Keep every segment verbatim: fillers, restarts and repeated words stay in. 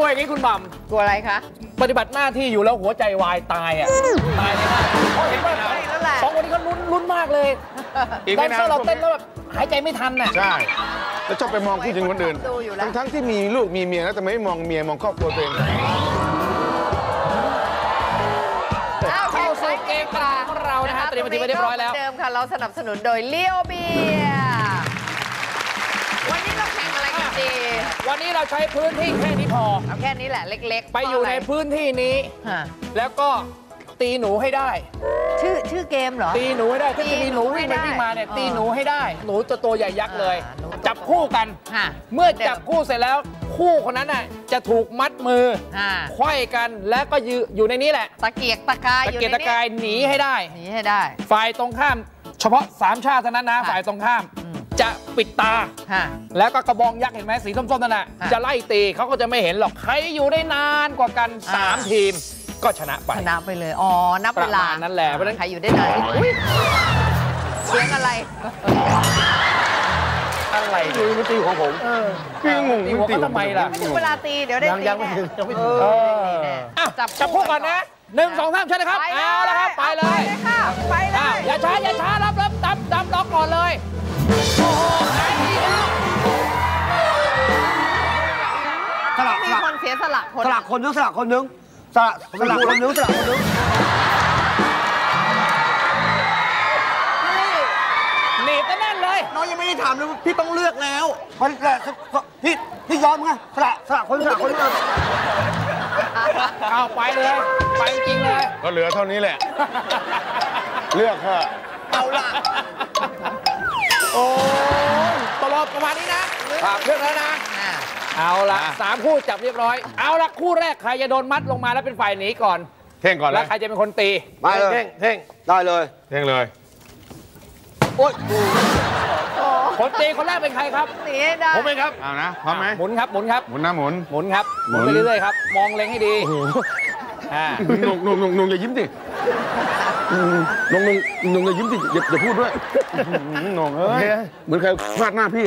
อย่างนี้คุณบัมกลัวอะไรคะปฏิบัติหน้าที่อยู่แล้วหัวใจวายตายอ่ะตายเลยนะเพราะเห็นว่าสองคนนี้ก็ลุ้นลุ้นมากเลยแดนเซอร์เราเต้นแล้วแบบหายใจไม่ทันน่ะใช่แล้วชอบไปมองผู้หญิงคนอื่นทั้งทั้งที่มีลูกมีเมียแล้วแต่ไม่มองเมียมองครอบครัวตัวเองเข้าสู่เกมกลางของเรานะฮะเตรียมทีไปเรียบร้อยแล้วเดิมค่ะเราสนับสนุนโดยเลียวเบียวันนี้เราแข่งอะไรกันดีวันนี้เราใช้พื้นที่แค่นี้พอเอาแค่นี้แหละเล็กๆไปอยู่ในพื้นที่นี้แล้วก็ตีหนูให้ได้ชื่อชื่อเกมเหรอตีหนูให้ได้ถ้าจะมีหนูวิ่งไปวิ่งมาเนี่ยตีหนูให้ได้หนูจะตัวใหญ่ยักษ์เลยจับคู่กันเมื่อจับคู่เสร็จแล้วคู่คนนั้นน่ะจะถูกมัดมือไขว้กันแล้วก็อยู่ในนี้แหละตะเกียกตะกายตะเกียกตะกายหนีให้ได้หนีให้ได้ฝ่ายตรงข้ามเฉพาะสามชาติเท่านั้นนะฝ่ายตรงข้ามจะปิดตาแล้วก็กระบองยักษ์เห็นไหมสีส้มๆนั่นน่ะจะไล่ตีเขาก็จะไม่เห็นหรอกใครอยู่ได้นานกว่ากันสามทีมก็ชนะไปชนะไปเลยอ๋อนับเวลานั่นแหละเพราะนั้นใครอยู่ได้นานเสียงอะไรอะไรดูมันตีของผมพี่งงตีหัวเขาทำไมล่ะถึงเวลาตีเดี๋ยวได้ตียังไม่ถึงยังไม่ถึงจับจับคู่ก่อนนะหนึ่งสองสามใช่ไหมครับเอาละครับไปเลยไปเลยอย่าช้าอย่าช้ารับรับดำดำล็อกก่อนเลยโอ้โหสลักมีคนเสียสลักคนสลักคนนึงสลักคนนึงสลักสลักคนนึงสลักคนนึงหนีบแน่นเลยน้องยังไม่ได้ถามเลยพี่ต้องเลือกแล้วมันพี่พี่ยอมไงสลักสลักคนสลักคนนึงเอาไปเลยไปจริงเลยก็เหลือเท่านี้แหละเลือกค่ะเอาล่ะโอ้ตลอดประมาณนี้นะเลือกแล้วนะเอาละสามคู่จับเรียบร้อยเอาละคู่แรกใครจะโดนมัดลงมาแล้วเป็นฝ่ายหนีก่อนเท่งก่อนแล้วใครจะเป็นคนตีไปเลยเท่งเท่งได้เลยเท่งเลยโอ๊ยคนตีคนแรกเป็นใครครับหนีได้ผมเองครับเอานะพร้อมไหมหมุนครับหมุนครับหมุนนะหมุนหมุนครับหมุนไปเรื่อยๆครับมองเล็งให้ดีนงนงนงนงอย่ายิ้มสินงนงนงอย่ายิ้มสิอย่าอย่าพูดด้วยนงเอ้ยเหมือนใครฟาดหน้าพี่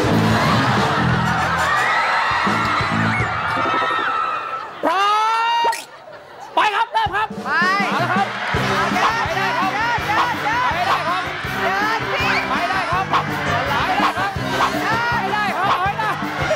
พร้อมไปครับเริ่มครับไปเอาละครับไปได้ครับไปได้ครับไปได้ครับไปได้ครับไปได้ครับไปได้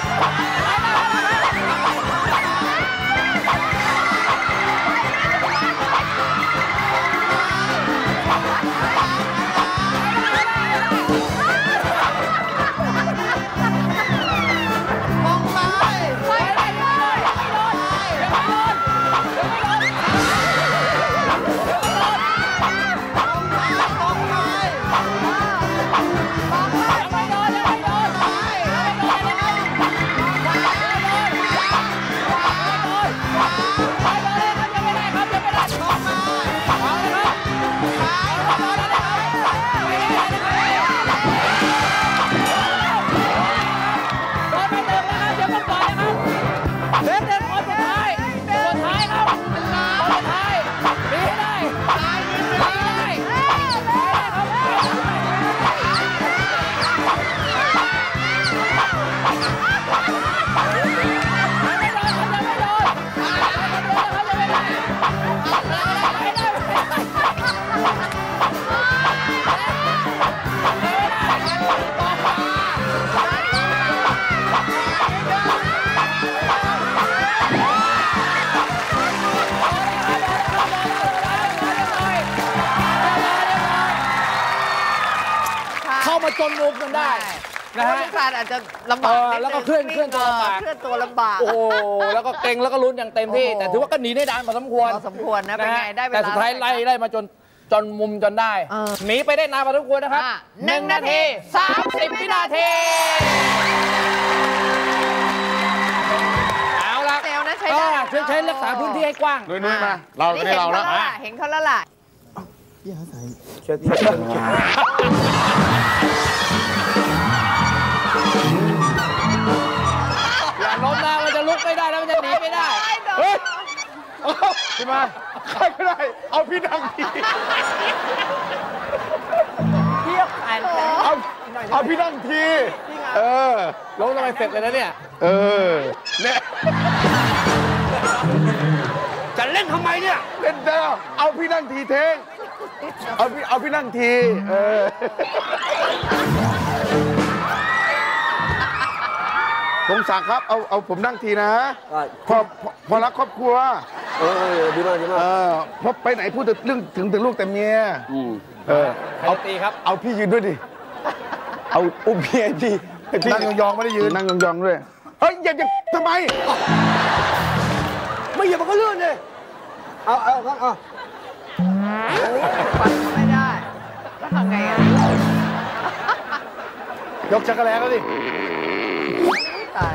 จนมุมกันได้นะฮะการอาจจะลำบากแล้วก็เคลื่อนเคลื่อนตัวลำบากเคลื่อนตัวลำบากโอ้แล้วก็เก่งแล้วก็ลุ้นอย่างเต็มที่แต่ถือว่าก็หนีได้นานพอสมควรพอสมควรนะเป็นไงได้เวลาแต่สุดท้ายไล่ไล่มาจนจนมุมจนได้หนีไปได้นานพอสมควรนะครับหนึ่งนาทีสามสิบวินาทีเอาละเซลนะใช้ได้ใช้ใช้รักษาพื้นที่ให้กว้างนุ้ยๆมาเราไม่ได้เราแล้วเห็นเขาแล้วล่ะอย่าใส่เชิดอย่าล้มนะมันจะลุกไม่ได้แล้วมันจะหนีไม่ได้เฮ้ยพี่มาใครก็ได้เอาพี่ดังทีเทียบกันเอาเอาพี่ดังทีเออล้มทำไมเสร็จเลยนะเนี่ยเออเนี่ยต้นทำไมเนี่ยเล่นเด้อเอาพี่นั่งทีเท่งเอาพี่เอาพี่นั่งทีเออสงสารครับเอาเอาผมนั่งทีนะพอพอรักครอบครัวเออดีมากดีมากเออพอไปไหนพูดแต่เรื่องถึงแต่ลูกแต่เมียเออเอาตีครับเอาพี่ยืนด้วยดิเอาอุ้มพี่ไอ้พี่นั่งยองๆไม่ได้ยืนนั่งยองๆด้วยเฮ้ยอย่าอย่าทำไมไม่อย่ามันก็เลื่อนเลยเอาเอาเอาเอาปัดก็ไม่ได้แล้วทำไงอ่ะยกชักกระแลก็ดิตาย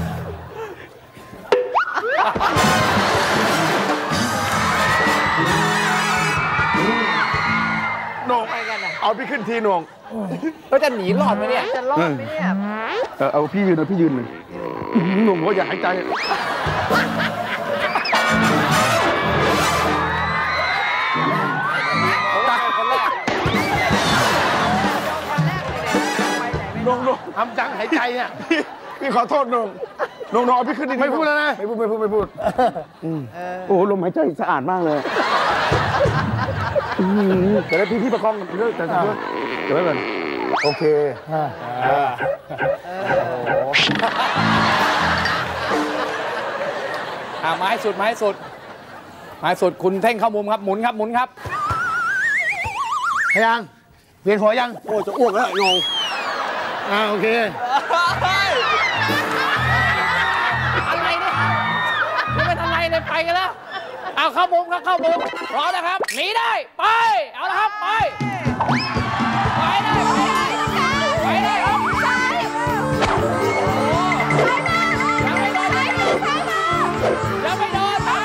โหน่งเอาพี่ขึ้นทีโหน่งแล้วจะหนีรอดไหมเนี่ยจะรอดไหมเนี่ยเออเอาพี่ยืนเอาพี่ยืนเลยโหน่งก็อย่าหายใจนงนงทำจังหายใจเนี่ยพี่ขอโทษนงนงนงเอาพี่ขึ้นดิไม่พูดแล้วนะไม่พูดไม่พูดไม่พูดโอ้ลมหายใจสะอาดมากเลยแต่ได้พี่พี่ประคองเรื่องแต่เรื่องเดี๋ยวไว้ก่อนโอเคอ่าไม้สุดไม้สุดไม้สุดคุณเท่งเข้ามุมครับหมุนครับหมุนครับยังเปลี่ยนหัวยังโอ้จะอ้วกแล้วงงอ่าโอเคอะไรเนี่ยไม่เป็นอะไรเลยไปกันแล้วเอาเข้ามุมครับเข้ามุมพร้อมนะครับหนีได้ไปเอาละครับไปไปได้ไปได้ครับยังไม่โดนไป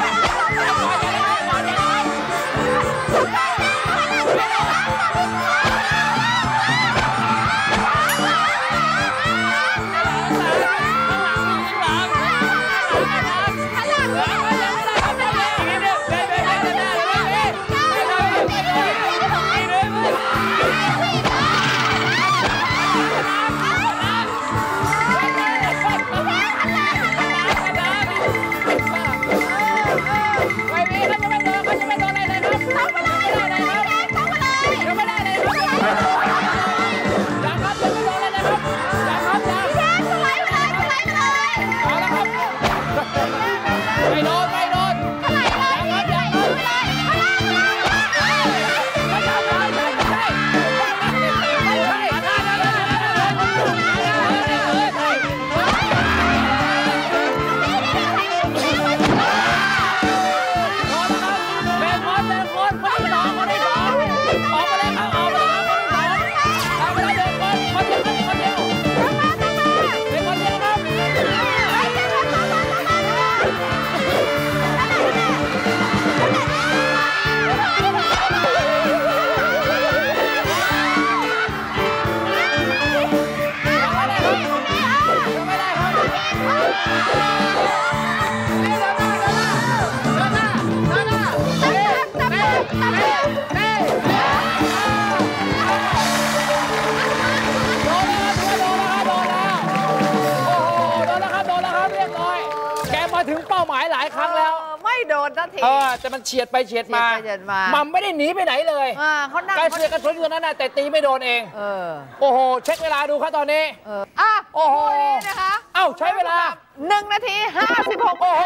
ถึงเป้าหมายหลายครั้งแล้วไม่โดนสักทีเออแต่มันเฉียดไปเฉียดมามันไม่ได้หนีไปไหนเลยเขานั่งการเฉียดกระสุนอยู่นั้นน่ะแต่ตีไม่โดนเองโอ้โหเช็คเวลาดูครับตอนนี้อ่ะโอ้โหนะคะเอ้าใช้เวลาหนึ่งนาทีห้าสิบหกโอ้โห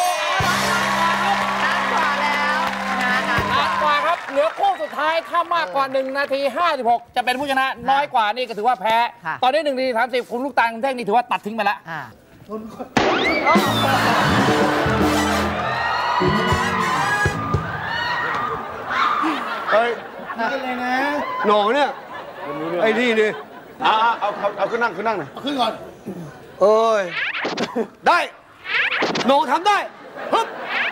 นานกว่าแล้วนานนานกว่าครับเหลือคู่สุดท้ายถ้ามากกว่าหนึ่งนาทีห้าสิบหกจะเป็นผู้ชนะน้อยกว่านี่ก็ถือว่าแพ้ตอนนี้หนึ่งนาทีสามสิบคุณลูกตาลคุณเท่งนี่ถือว่าตัดทิ้งไปแล้วเฮ้ยนี่อะไรนะหนองเนี่ยไอ้นี่ดิเอาเอาเอาเอาขึ้นนั่งขึ้นนั่งหน่อยเอาขึ้นก่อนเอ้ยได้หนองทำได้ฮึบ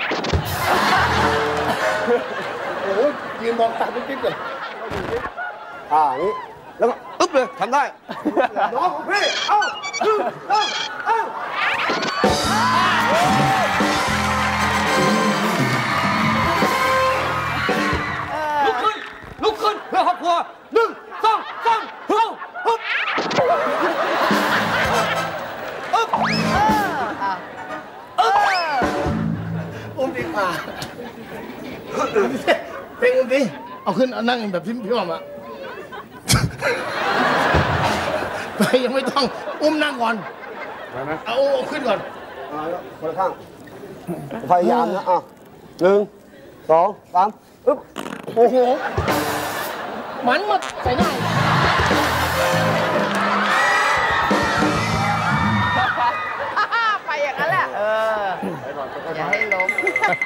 โอ้ยยืนมองตาปิ๊บๆเลยอ่านี้แล้วก็อึ๊บเลยทำได้น้องของพี่เอ้าเอ้าเอ้าลุกขึ้นลุกขึ้นเพื่อครอบครัวหนึ่งสองสามฮึบฮึบอึ๊บเออเอออุ้มดีกว่าเพลงดิเอาขึ้นเอานั่งแบบพี่พี่หม่อมอะไปยังไม่ต้องอุ้มนั่งก่อนเอาเอาขึ้นก่อนอ่าคนละข้างพยายามนะอ่ะหนึ่งสองสามอึ๊บโอ้โหมันหมดใส่หน้าไปอย่างนั้นแหละ เออ อย่าให้ล้ม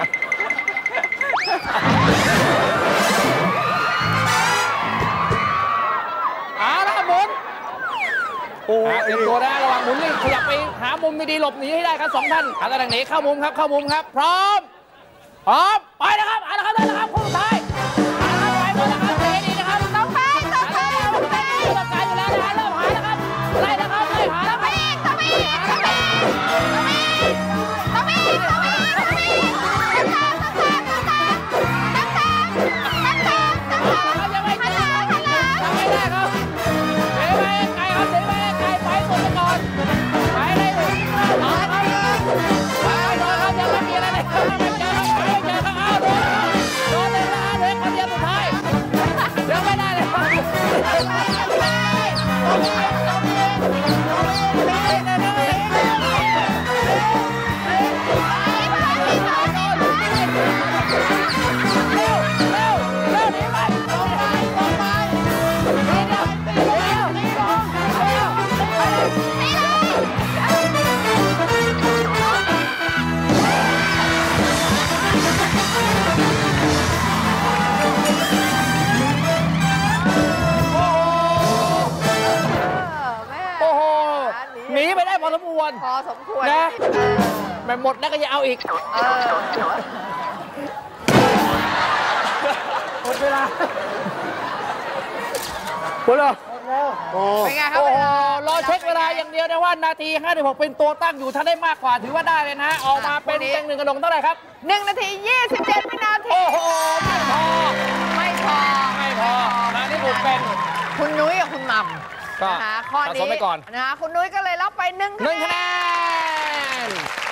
เอาละหมุนโอ้เตรียมตัวนะระวังหมุนนี่ขยับไปหามุมดีๆหลบหนีให้ได้ครับสองท่านเอาละทางหนีเข้ามุมครับเข้ามุมครับ พร้อมพร้อมไปนะครับเอาละครับได้แล้วครับคู่สุดท้ายเอาละครับไปหมดแล้วครับเตะดีนะครับต้องไปต้องไปต้องไปเริ่มการอยู่แล้วนะเริ่มหาแล้วครับไล่นะครับไล่หาแล้วครับต้องไปต้องไปต้องไปต้องไปยังไม่ได้ยังไม่ได้ครับเดี๋ยวไปไกลครับเดี๋ยวไปไกลไปหมดไปก่อนไปเลยเอาละครับไปโดนครับยังไม่มีอะไรเลยครับไม่เจอครับไม่เจอครับเอาโดนโดนเลยนะเหลือคนเดียวสุดท้ายยังไม่ได้เลยครับเร็วเร็วเร็วหนีไปตรงไปตรงไปเร็วเร็วเร็วเร็วเร็วเออแม่โอ้โหหนีไปได้พอสมควรพอสมควรนะเออไม่หมดแล้วก็จะเอาอีกเออหมดเวลาหมดแล้วเป็นไงครับโอ้เวโหลารอเช็คเวลาอย่างเดียวนะว่านาทีห้าสิบหกเป็นตัวตั้งอยู่ถ้าได้มากกว่าถือว่าได้เลยนะออกมาเป็นเต็งหนึ่งกระดงเท่าไหร่ครับหนึ่งนาทียี่สิบเจ็ดวินาทีโอ้โหไม่พอไม่พอไม่พอมาที่บุกเป็นคุณนุ้ยกับคุณหม่ก็ำนะคะข้อสะสนี้มไปก่อนนะคะคุณนุ้ยก็เลยรับไปหนึ่งหนึ่งคะคะแนแนนน